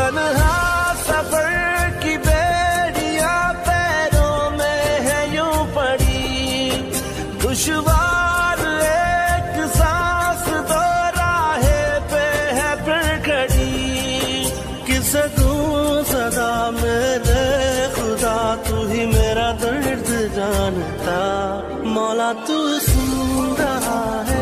तन्हा सफर की बेड़ियां पैरों में है यूं पड़ी, दुश्वार एक सांस दो राहे पे है फिर खड़ी। किसे दूं सदा मेरे खुदा, तू ही मेरा दर्द जानता, मौला तू सुन रहा है।